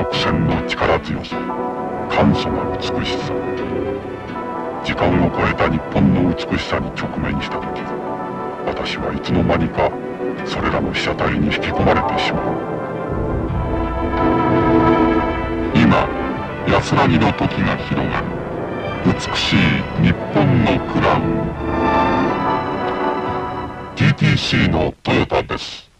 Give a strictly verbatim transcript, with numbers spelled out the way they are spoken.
直線の力強さ、簡素な美しさ。時間を超えた日本の美しさに直面した時、私はいつの間にかそれらの被写体に引き込まれてしまう。今、安らぎの時が広がる美しい日本のクラウン。 ティーティーシー のトヨタです。